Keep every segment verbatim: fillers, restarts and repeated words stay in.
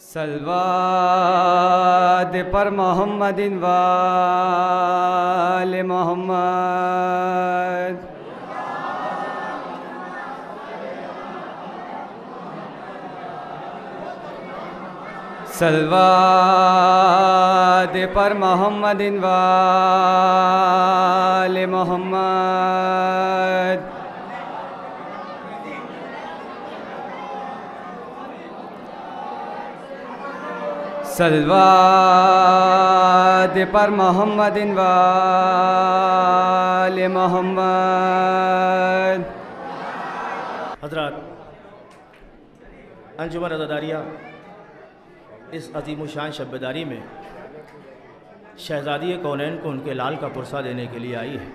सलवात पर मोहम्मदिन वाले मोहम्मद। सलवात पर मोहम्मदिन वाले मोहम्मद। सलवात पर मोहम्मदिन वाले मोहम्मद। हज़रात, अंजुमन अज़ादारिया इस अज़ीमुशान शब्बेदारी में शहज़ादी कौनैन को उनके लाल का पुरसा देने के लिए आई है।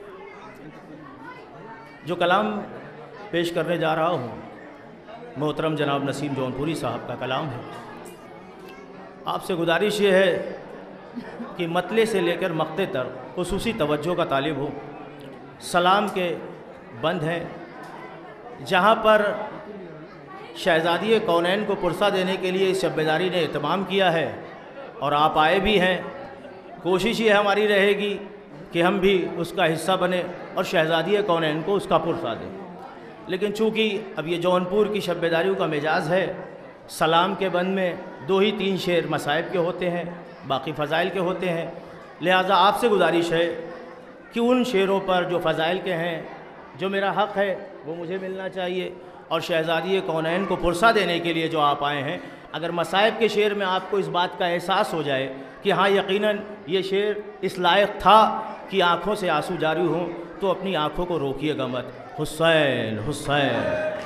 जो कलाम पेश करने जा रहा हूँ मोहतरम जनाब नसीम जौनपुरी साहब का कलाम है। आपसे गुजारिश ये है कि मतले से लेकर मक्ते तक खुसूसी तवज्जो का तालिब हो। सलाम के बंद हैं जहाँ पर शहज़ादी कौनैन को पुरसा देने के लिए इस शब्बेदारी ने एहतमाम किया है और आप आए भी हैं। कोशिश ये हमारी रहेगी कि हम भी उसका हिस्सा बने और शहज़ादी कौनैन को उसका पुरसा दें। लेकिन चूँकि अब ये जौनपुर की शब्बेदारियों का मिजाज है, सलाम के बंद में दो ही तीन शेर मसाइब के होते हैं, बाकी फ़ज़ाइल के होते हैं। लिहाजा आपसे गुजारिश है कि उन शेरों पर जो फ़ज़ाइल के हैं, जो मेरा हक़ है वो मुझे मिलना चाहिए, और शहज़ादी कौनैन को पुरसा देने के लिए जो आप आए हैं, अगर मसाइब के शेर में आपको इस बात का एहसास हो जाए कि हाँ यकीनन ये शेर इस लायक था कि आँखों से आंसू जारी हों, तो अपनी आँखों को रोकिएगा मत। हुसैन हुसैन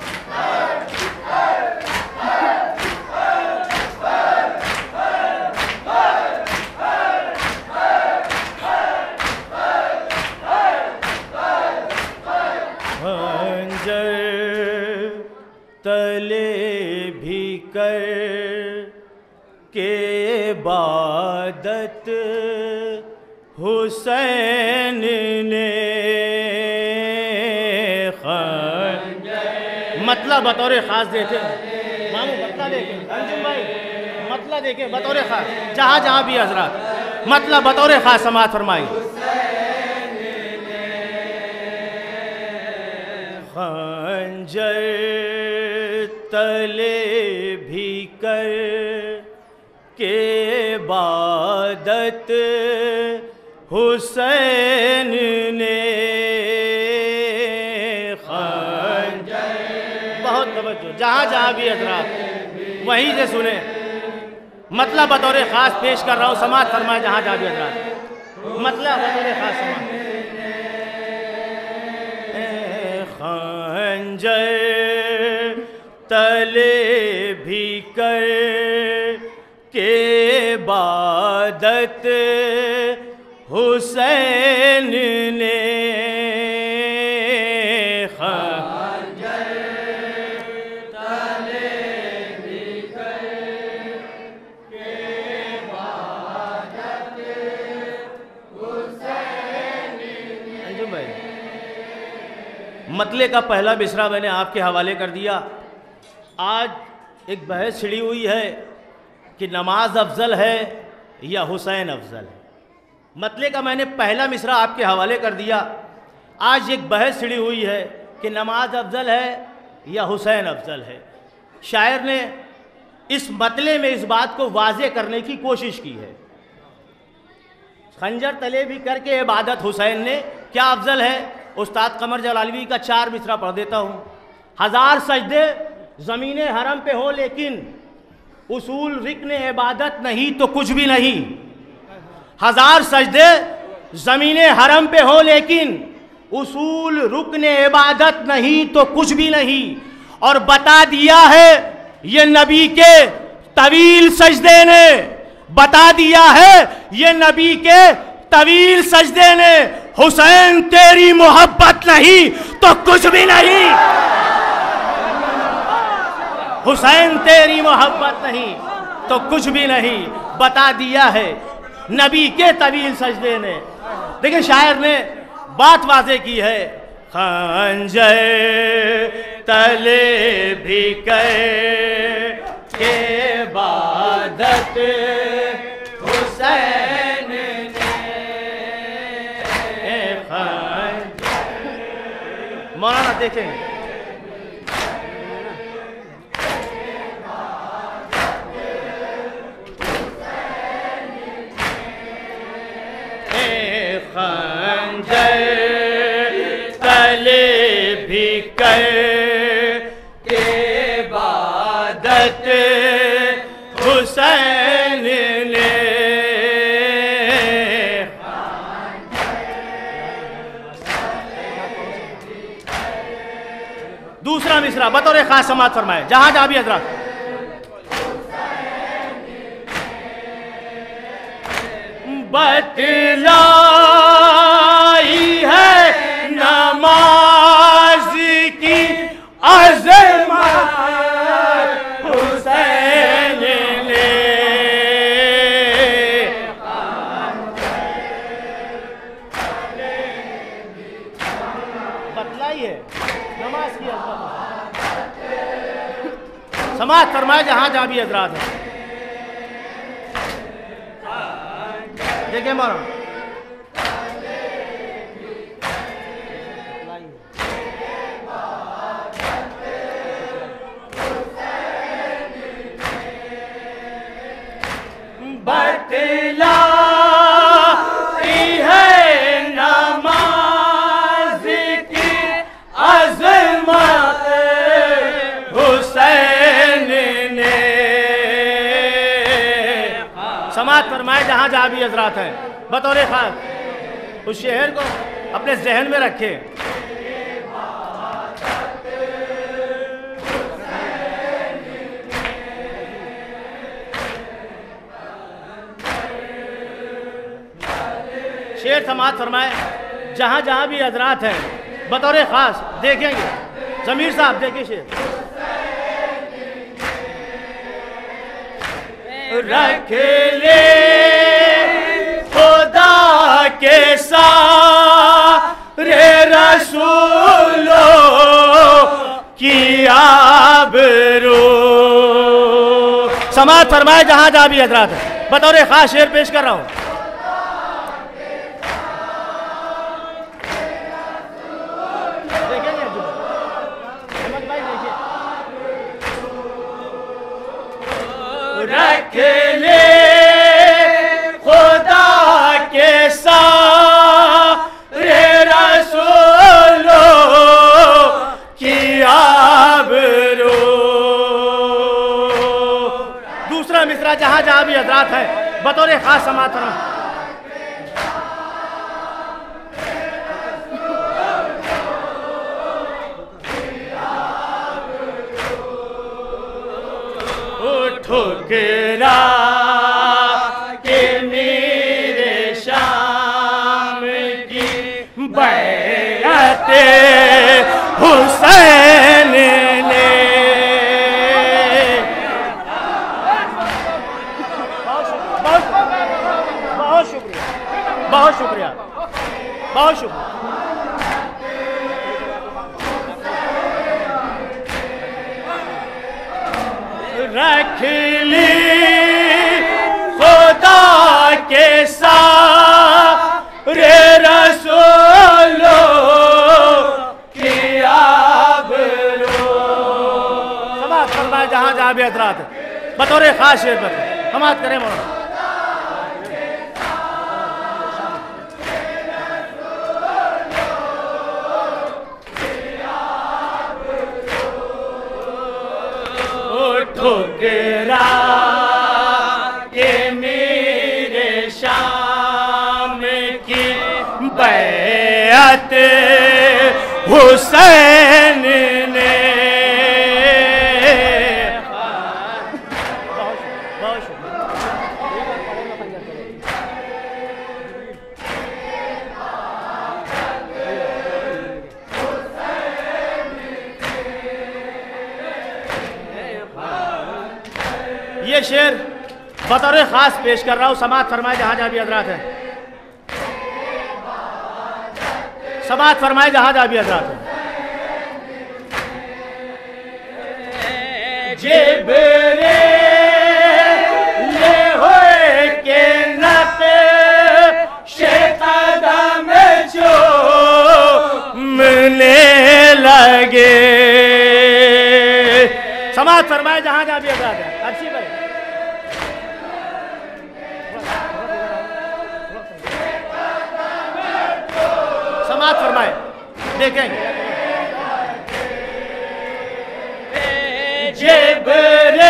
तले भी कर के इबादत हुसैन ने मतलब बतौर ख़ास देते मामू मतला देखे अंजुम भाई मतला देखे बतौर ख़ास जहाँ जहाँ भी हजरात मतलब बतौर ख़ास समात फरमाई। खंजर तले भी कर के इबादत हुसैन ने खंजर। बहुत तवज्जो, जहाँ जहाँ भी हजरात वहीं से सुने, मतलब बतौर ख़ास पेश कर रहा हूँ, समात फरमाए जहाँ जहाँ भी हजरात, मतलब बतौर ख़ास समात। खंजर तले भी कर के इबादत हुसैन ने खंजर तले भी कर के इबादत हुसैन ने। अंजुम भाई, मतले का पहला मिसरा मैंने आपके हवाले कर दिया। आज एक बहस छिड़ी हुई है कि नमाज अफजल है या हुसैन अफजल है। मतले का मैंने पहला मिसरा आपके हवाले कर दिया। आज एक बहस छिड़ी हुई है कि नमाज अफजल है या हुसैन अफजल है। शायर ने इस मतले में इस बात को वाज़े करने की कोशिश की है। खंजर तले भी करके इबादत हुसैन ने, क्या अफजल है? उस्ताद कमर जलालवी का चार मिसरा पढ़ देता हूँ। हज़ार सजदे ज़मीन हरम पे हो लेकिन उसूल रिक्न इबादत नहीं तो कुछ भी नहीं। हज़ार सजदे ज़मीन हरम पे हो लेकिन उसूल रुक्न इबादत नहीं तो कुछ भी नहीं। और बता दिया है ये नबी के तवील सजदे ने, बता दिया है ये नबी के तवील सजदे ने, हुसैन तेरी मोहब्बत नहीं तो कुछ भी नहीं। हुसैन तेरी मोहब्बत नहीं तो कुछ भी नहीं, बता दिया है नबी के तवील सजदे ने। देखिए शायर ने बात वाज़े की है। खंजर तले भी कर के बाद इबादत हुसैन ने मौलाना देखें खंजर तले भी कर के इबादत हुसैन ने दूसरा मिसरा बतौर खास समात फरमाए जहां जहां भी हजरत बतलाई है नमाज की अज़मत हुसैन ने बतलाई है नमाज की अज़मत समात फरमाए जहां जहां भी हजरात है। देखिए मारो बतलाई है नमाज की अज़मत हुसैन ने समात फरमाए जहां जहां भी हजरात हैं बतौर खास उस शहर को अपने जहन में रखे। शेर समात फरमाए जहां जहां भी हजरात हैं बतौर खास देखेंगे। जमीर साहब देखिए शेर रख ले खुदा के सारे रसूलों की आबरू। समात फरमाए जहां जहां भी हजरात है बतौर खास शेर पेश कर रहा हूं। रख ले खुदा के सारे रसूलों की आबरू। दूसरा मिसरा जहां जहां भी हजरात है बतौर खास समात फरमाए ठुकरा के मेरे शाम की बैअत हुसैन ने। बहुत शुक्रिया बहुत शुक्रिया बहुत शुक्रिया। रख ली खुदा के सारे रसूलों की आबरू। समात फरमाए जहां जहां भी हजरात बतौर खास शेर पर समात करें मौलाना। ठुकरा के मेरे शाम की बैअत हुसैन ने। बहुत ये शेर बतौर खास पेश कर रहा हूँ। समात फरमाए जहां जहां भी हजरात है समात फरमाए जहां जहां भी हजरात है। जिब्रील समाज फरमाए जहां जहां भी हजरात हैं। अर्शी भाई समाज फरमाए, देखेंगे जिब्रील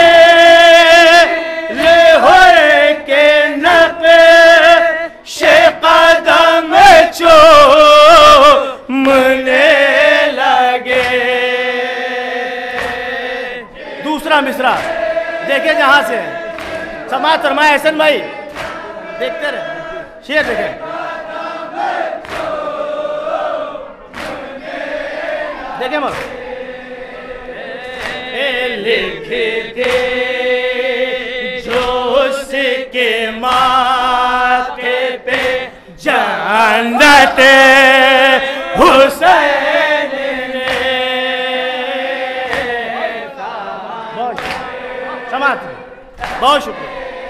होए के नक़्श कदम चूमने लगे। दूसरा मिसरा देखे जहां से समाज फरमाए हसन भाई, देखते रहे शेर देखें, देखें मत लिखते जो उसके माथे पे जन्नत हुसैन ने। समाज बहुत शुक्रिया।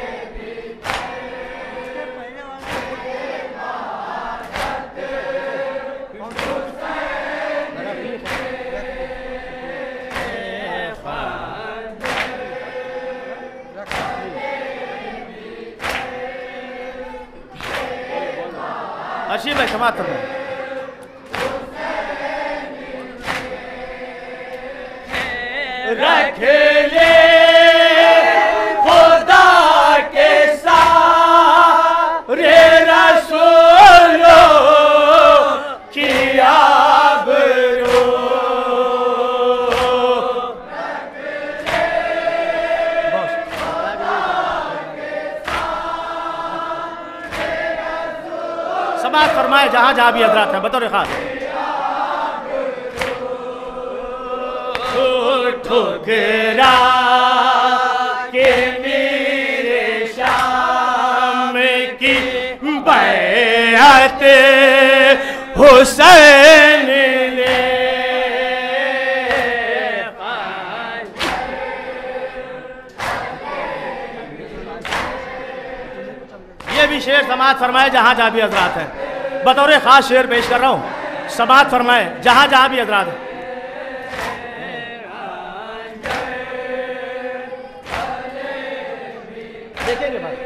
अर्शी भाई समाप्त करना। रख ले खुदा के साथ रे रसूलो की आबरू। समाज फरमाए जहां जहां भी हजरात हैं बतौर खास। ठुकरा के मेरे शाम की बैअत हुसैन ने। ये भी शेर समाज फरमाए जहां जहां भी हजरात हैं बतौर खास शेर पेश कर रहा हूं। समाज फरमाए जहां जहां भी हजरात हैं। देखेंगे भाई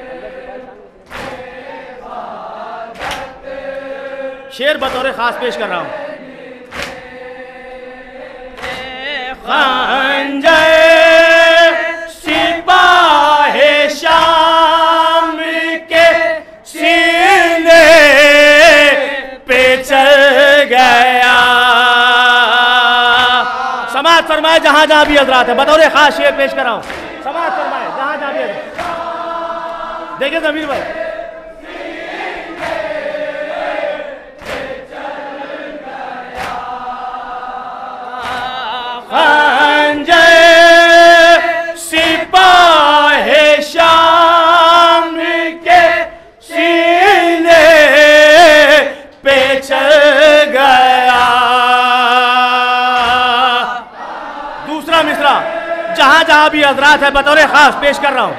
शेर बतौर खास पेश कर रहा हूं। खंजर सिपाहे शाम के सीने पे चल गया। समाज फरमाए जहां जहां भी हजरात है बतौर खास शेर पेश कर रहा हूं। समाज फरमाए जहां जहां भी हजरात। देखिए जमीर भाई खंजर सिपाहे शाम के सीने पे चल गया। दूसरा मिसरा जहां जहां भी हजरात है बतौर खास पेश कर रहा हूं।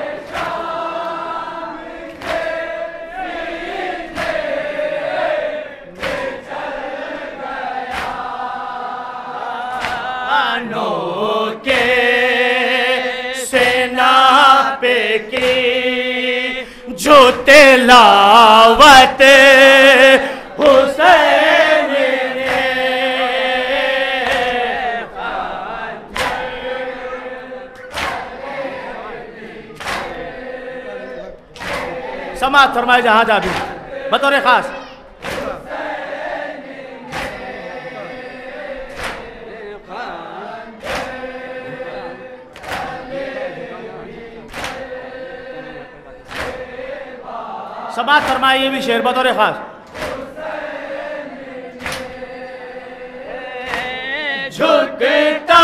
के सेना पे की जो तिलावत हुसैन ने। समाज फरमाए जहां जहां भी बतौर खास। समाज फरमाए ये भी शेर बतौर खास। झुकता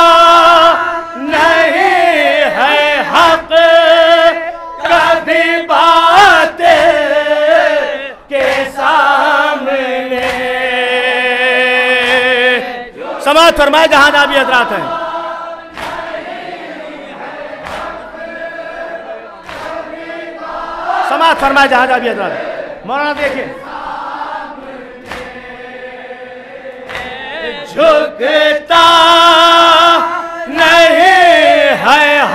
नहीं है हक कभी बात के सामने। समाज फरमाए जहां जहां भी हजरात हैं। समाज फरमाए जहां जहां भी हजरात। मौलाना देखिए झुकता नहीं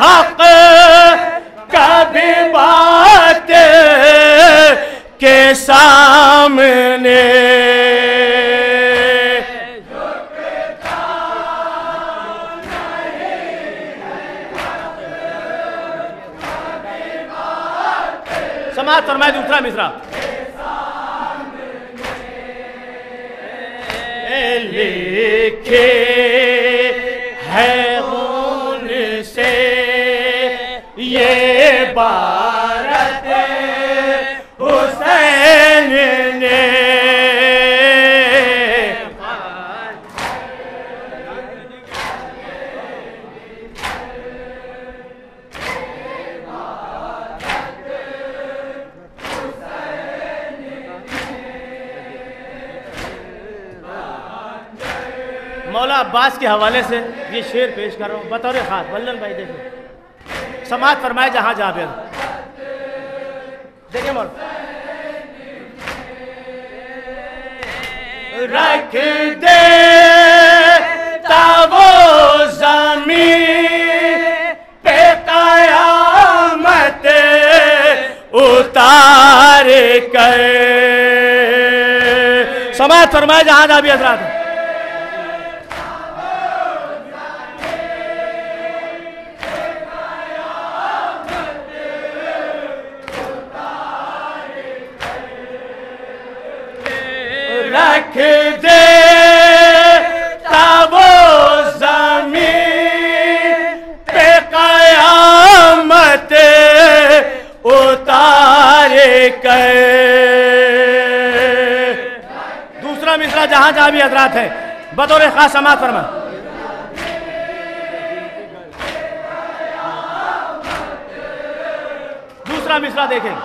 हक कभी बात के सामने समाज फरमाए दूसरा मिसरा। लिखे है उनसे ये बारत हुसैन ने मौला अब्बास के हवाले से ये शेर पेश कर रहा हूँ बतौर खास। वल्लन भाई देखिए, समाज फरमाए जहां जाबिर। देखिए मौला, रख दे तावो ज़मीन पे क़यामत उतार कर। समाज फरमाए जहां जाबिर हज़रात। रख दे तावो ज़मीन पे क़यामत उतारे कर। दूसरा मिसरा जहां जहां भी हज़रात है बतौर खास समाज फरमा। दूसरा मिसरा देखें।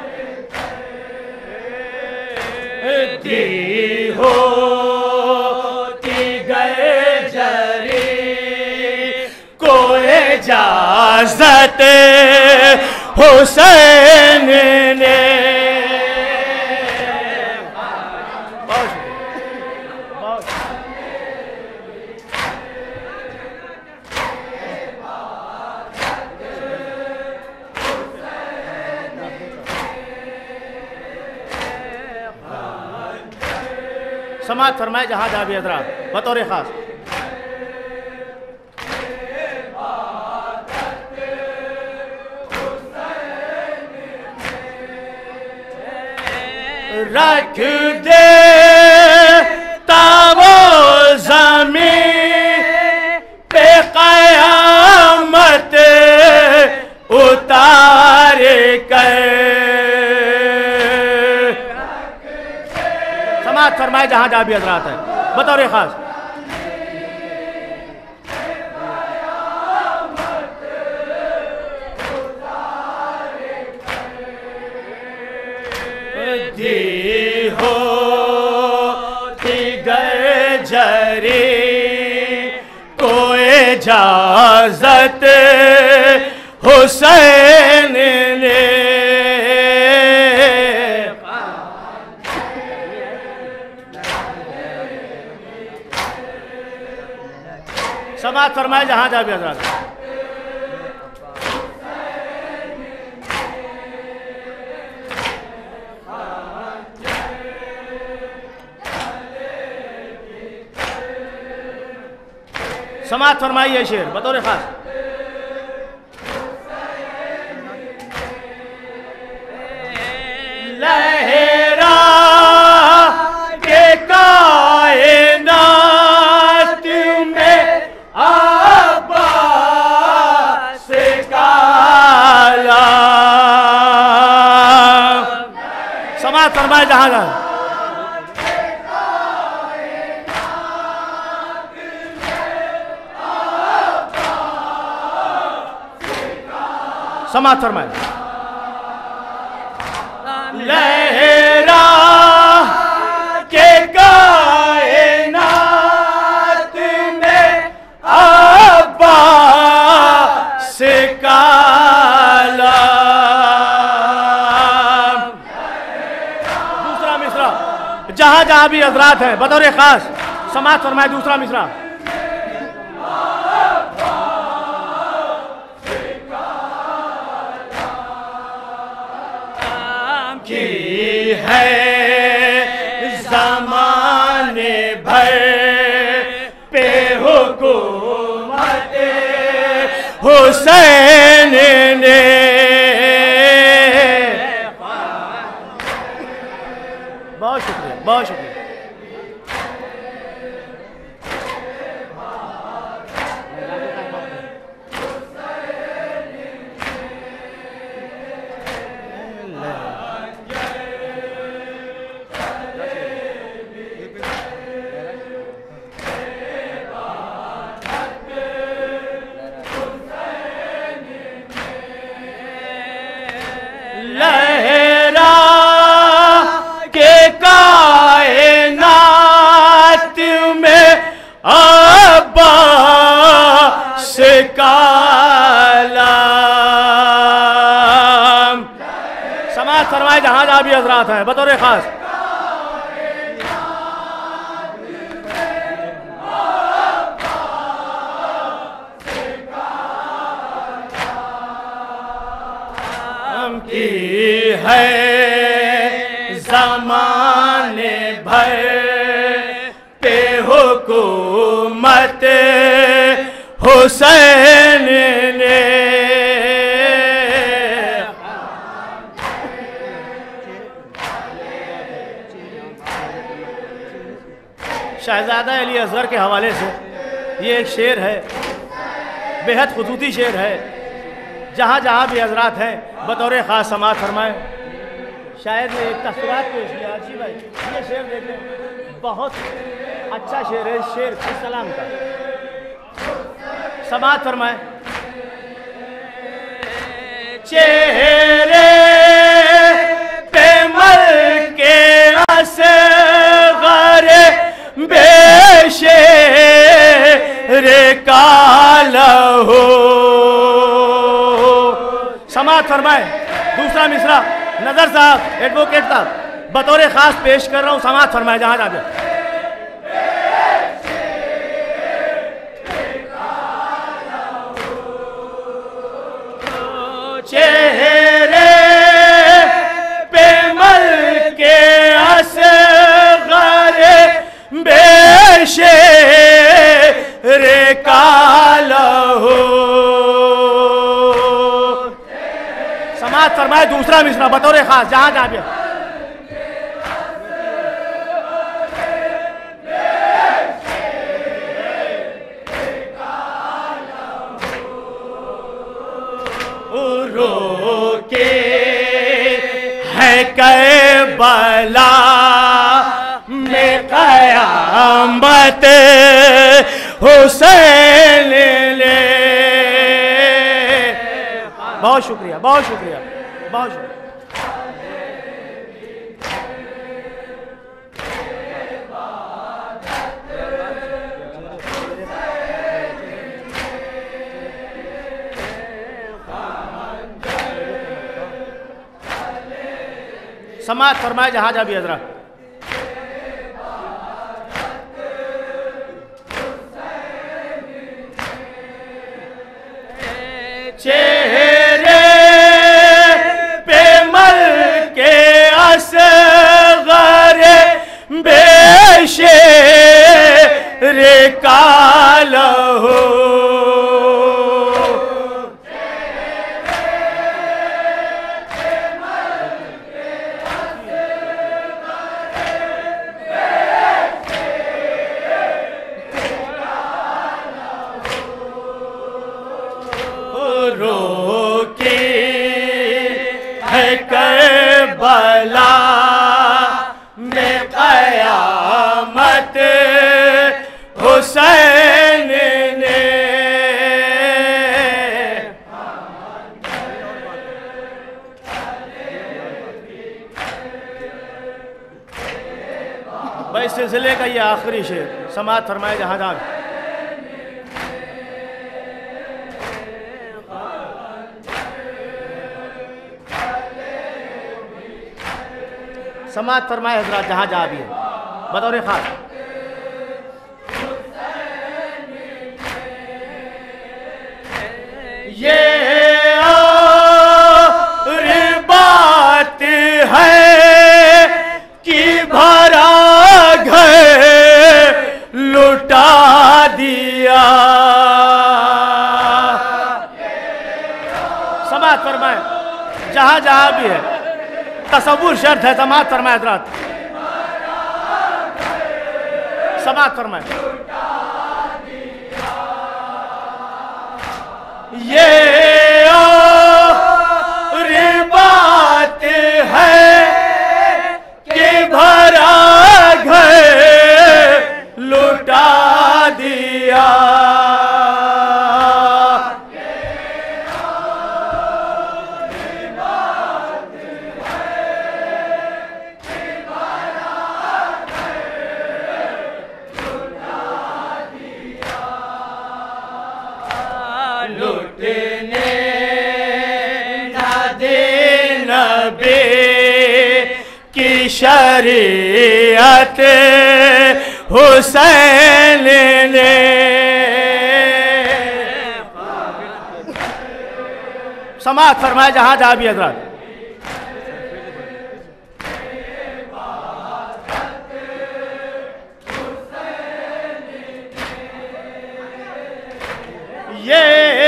दी होती गए जरी को इजाज़त हुसैन ने। समाज फरमाए जहां जाबी हज़रात बतौर खास। रख दे तावो ज़मीन पे क़यामत उतारे कर। समाज फरमाए जहां जाबी हज़रात है बतौर खास। दी होती गए जरी को इजाज़त हुसैन ने। समाज फरमाए जहां जाबी हज़रात। समाज फरमाइए शेर बतौर खास। लहरा के कायनात में अब्बास काला। समाज फरमाए जहां जाए। समाज फरमाए लहरा के कायनात में अब्बास काला। दूसरा मिसरा जहां जहां भी हज़रात हैं बतौर खास। समाज फरमाए दूसरा मिसरा। की है ज़माने भर पे हुकूमत हुसैन ने। बहुत शुक्रिया, बहुत शुक्रिया। लहरा के कायनात में अब्बास का नाम। समाज फरमाए जहां जहां भी हजरात हैं बतौर खास। की है ज़माने भर पे हुकूमत हुसैन ने। शहजादा अली असगर के हवाले से ये एक शेर है, बेहद खुसूसी शेर है। जहाँ जहाँ भी हजरात हैं बतौर ख़ास समात फरमाएँ। शायद ने एक तस्वीरात पेश किया अर्शी भाई, ये शेर देख लें, बहुत अच्छा शेर है। शेर सलाम का समात फरमाएँ। चेहरे पे मल के असग़र बेशेर काला हो। समात फरमाए। दूसरा मिसरा नजर साहब एडवोकेट साहब बतौर खास पेश कर रहा हूँ, समात फरमाए जहां जाके। चेहरे पे मल के असग़र बेशेर काला हो। समात फरमाए दूसरा मिसरा बतौर खास जहां जहां भी। रोके है करबला में क़यामत हुसैन ने। बहुत शुक्रिया, बहुत शुक्रिया, बहुत शुक्रिया। समात फरमाए जहां जहां भी हजरा। चेहरे पे मल के असग़र बेशेर काला हो। रोके है करबला में क़यामत हुसैन ने। भाई सिलसिले का ये आखिरी शेर समात फरमाए जहां जहां। समात फरमाए हजरात जहां जहां भी है बतौर खास। ये और बात है जहाँ जहाँ भी है तसव्वुर शर्त है। समाअत फरमाए हज़रात, समाअत फरमाए। ये और बात है कि भरा घर लुटा दिया। लुटने ना देना बे की शरीयत हुसैन ने। समाअत फरमाए जहां जहां भी हज़रात। ये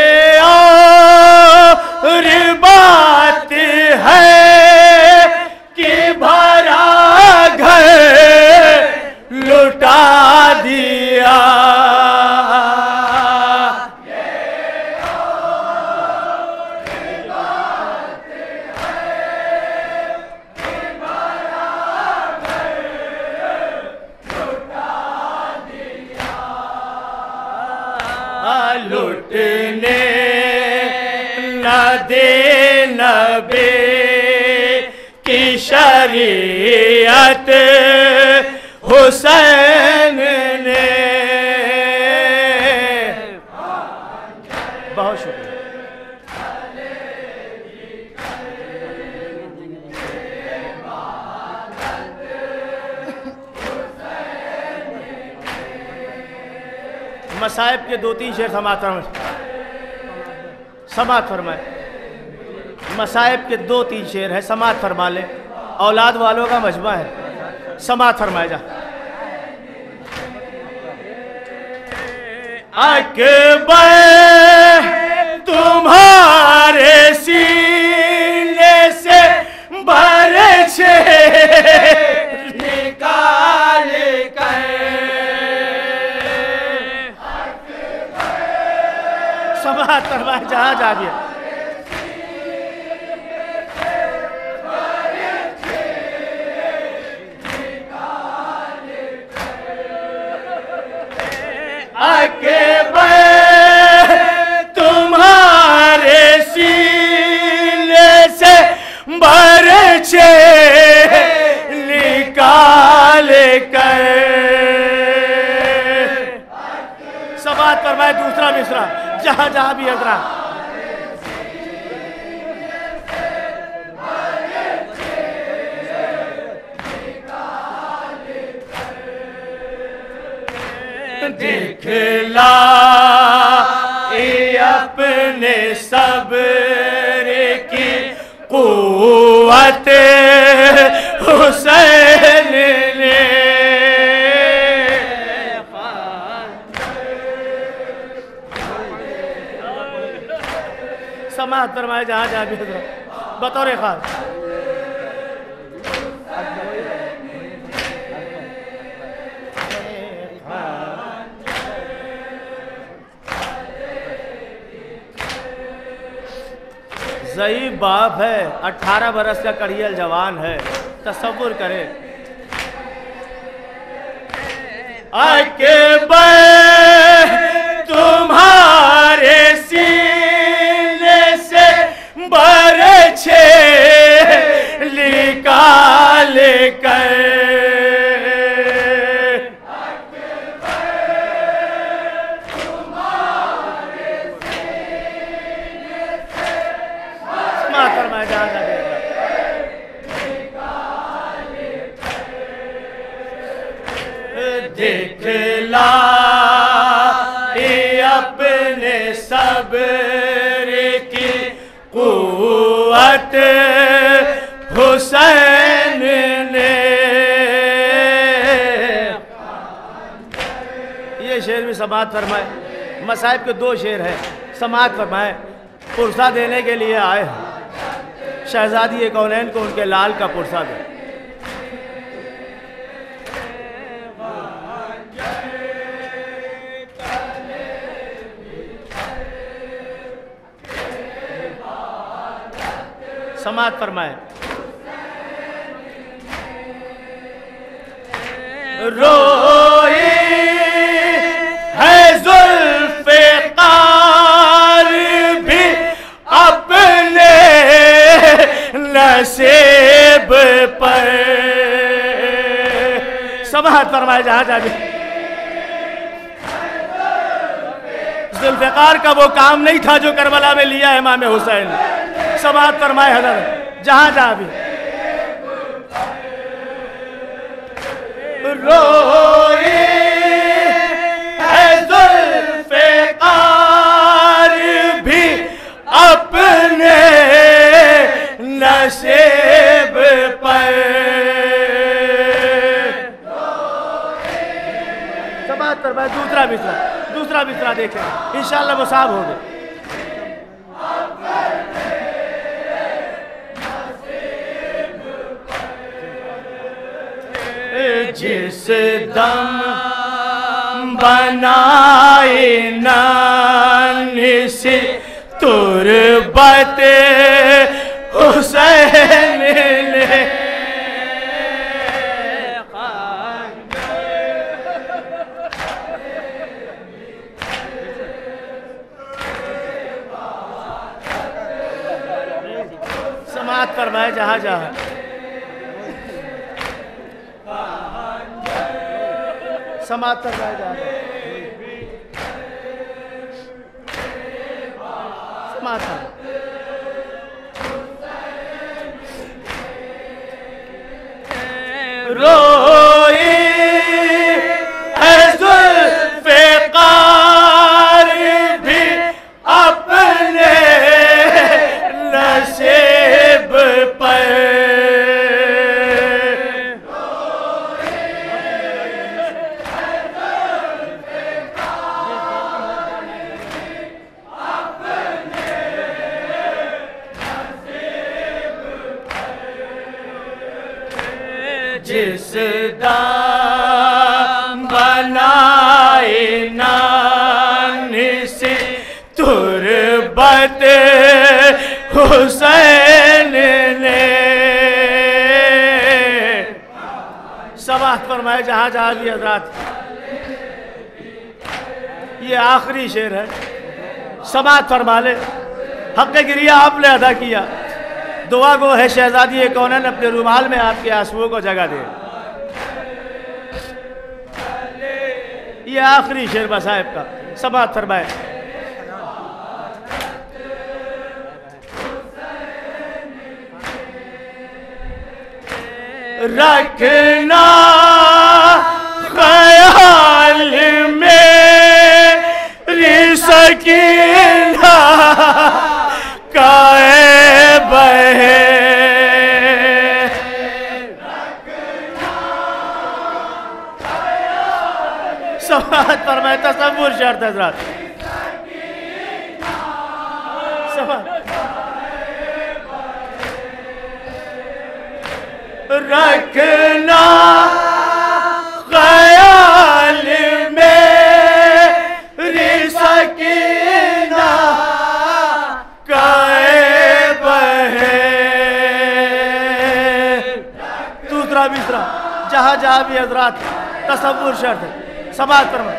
और बात है कि भरा घर लुटा दिया। लुटने न देना बे की शरीयत हुसैन ने। बहुत शुक्रिया। मसाइब के दो तीन शेर समाअत फरमाए, समाअत फरमाए। मसाइब के दो तीन शेर है, समाअत फरमा ले। औलाद वालों का मजमा है, समाअत फरमाए जा। अकबर तुम्हारे सीने से बरछे निकाल कर समाअत फरमाए जहां जा दिया। अकबर तुम्हारे सीने से बरछे निकाल कर। समाअत फरमाए दूसरा मिसरा जहां जहां भी हज़रात। दिखला अपने सब्र की कुव्वत हुसैन ने। समाअत फरमाए जहां जहां भी बतौर खास। ज़ईफ़ बाप है, अठारह बरस का कड़ियल जवान है, तसव्वुर करे। अकबर तुम्हारे सीने से बरछे निकाल कर। दिखला अपने सब्र की कुव्वत हुसैन ने। ये शेर भी समाअत फरमाए। मसाइब के दो शेर हैं, समाअत फरमाए। पुरसा देने के लिए आए हैं। शहजादी कौनैन को उनके लाल का पुरसा दे। समात फरमाए। रोए है जुल्फ़िकार भी अपने नसीब पर। समात फरमाए जहां जहां भी। जुल्फ़िकार का वो काम नहीं था जो करबला में लिया है इमाम हुसैन। समात फरमाए हज़रत जहां जहां भी। रोए है जुल्फ़िकार भी अपने नसीब पर। समात फरमाए। दूसरा बिस्तरा दूसरा बिस्तरा देखें इंशाअल्लाह वो साहब हो गए। जिस दम बनाए नान से तुरबत हुसैन ने। समात फरमाए जहां जहां। समात फरमाए जहां जहां। समात फरमाए। रोए है जुल्फ़िकार भी अपने नसीब पर। जिस दाम बनाए नान से तुरबत हुसैन ने। समात फरमाए जहां जहां भी हज़रात। ये आखिरी शेर है। समात फरमा ले। हक़ गिरिया आपने अदा किया। दुआ गो है शहजादी कौनैन अपने रुमाल में आपके आंसुओं को जगह दे। ये आखिरी शेर बसाहिब का। समात फरमाए। रखना ख्याल में सकीना कायब है। समात फरमाए। तसव्वुर शर्त हज़रात। रखना ख्याल में सकीना कायब है। दूसरा बिस्तरा जहां जहां भी हज़रात तसव्वुर शर्त है। समात फरमाए।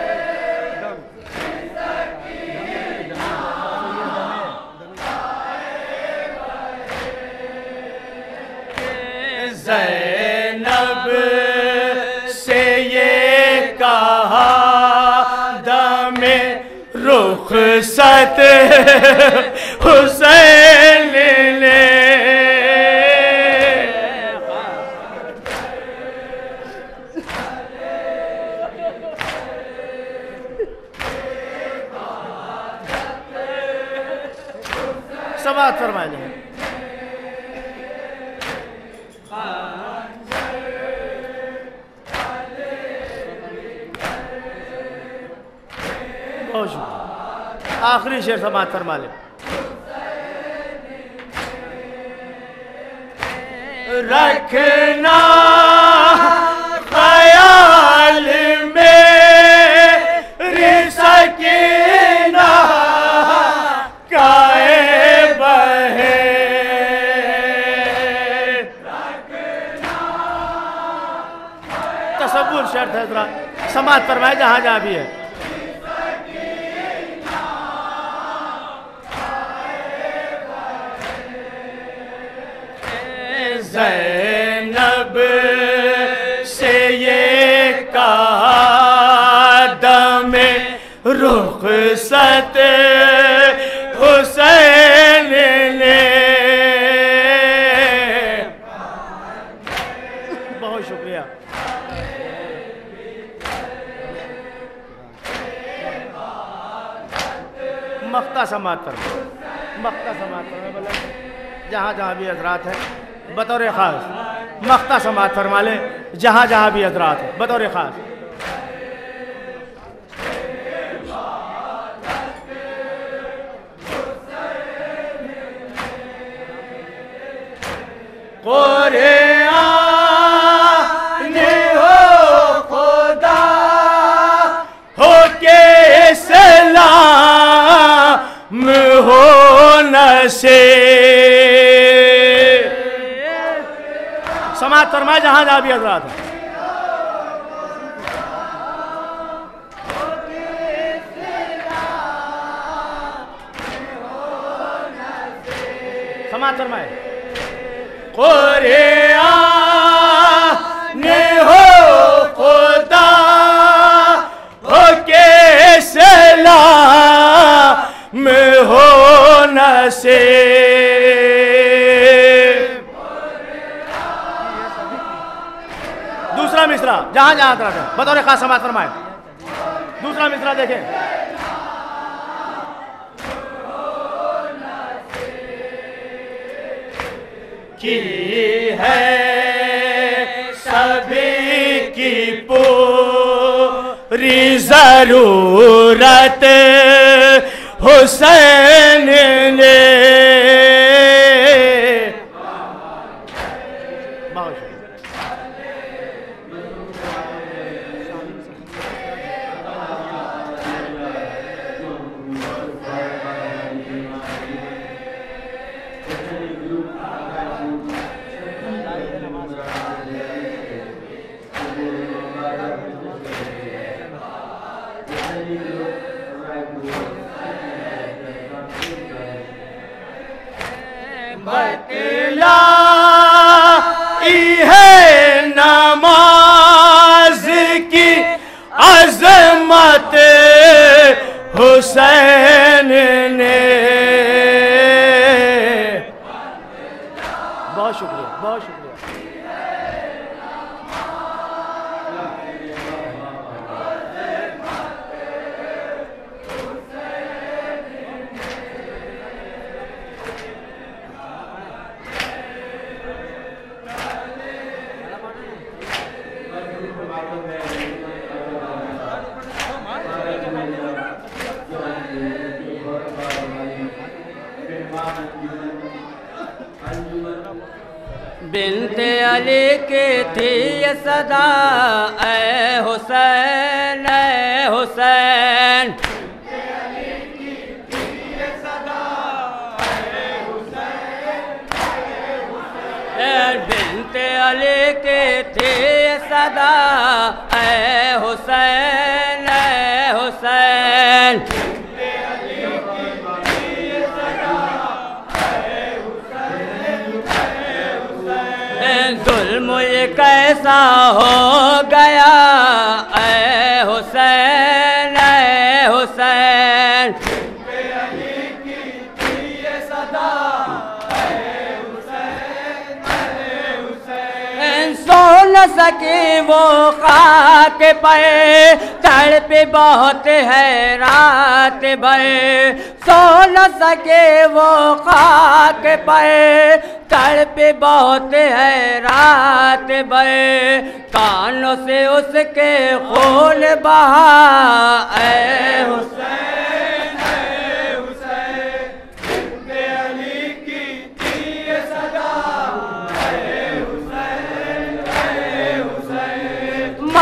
ज़ैनब से ये कहा दमे रुखसत हुसैन ने। समात फरमाए जाए। आखिरी शेर समात फरमा ले। रखना ख्याल मेरी सकीना काए बहे। तसव्वुर शर्त है, जरा समाज फरमाए जहां जहां भी है। ज़ैनब से ये कहा दमे रुखसत हुसैन ने। बहुत शुक्रिया। मक्ता समात पर मक्ता समात पर मतलब जहाँ जहाँ भी हजरात है बतौर ख़ास मक्ता समात फरमा ले, जहाँ जहाँ भी हजरात है बतौर ख़ास। कुरान हो खुदा हो के सलाम हो नसे। समाज फरमाए जहां जहां भी हजरात है। समाज फरमाए कुरान हो खुदा हो के सलाम हो नसे। दूसरा मिसरा जहां जहां तरह है बतौर खास समाज फरमाए। दूसरा मिसरा देखें। की है सभी की पूरी जरूरत हुसैन ने। बतलाई है नमाज की अजमत हुसैन ने। बहुत शुक्रिया, बहुत शुक्रिया। बिन्ते अली की थी ये सदा ऐ हुसैन ऐ हुसैन। बिन्ते अली की थी ये सदा ऐ हुसैन ऐ हुसैन। जुल्म ये कैसा हो गया ऐ हुसैन ऐ हुसैन। सो न सके वो खाक पे तड़प बहुत है रात भर। सो न सके वो खाक पे तड़प बहुत है रात भर। कानों से उसके खून बहा ऐ हुसैन।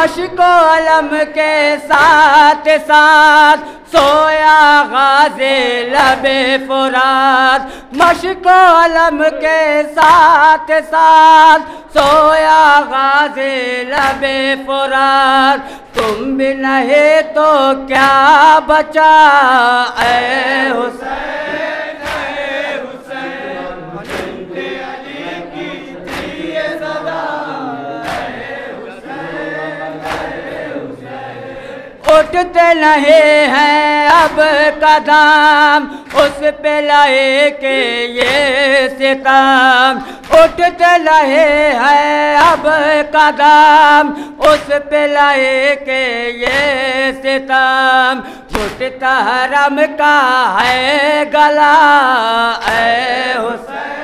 मशको अलम के साथ साथ सोया गाज़े लबे फुरात। मशको अलम के साथ साथ सोया गाज़े लबे फुरात। तुम भी नहीं तो क्या बचा ऐ हुसैन, ऐ हुसैन, मजनून अली की थी ये सदा, ऐ हुसैन, ऐ हुसैन। उठते नहीं हैं अब कदम उस पे लाए के ये सितम। उठते रहे हैं अब कदम उस पे लाए के ये सितम। घुटता हरम का है गला ऐ हुसैन।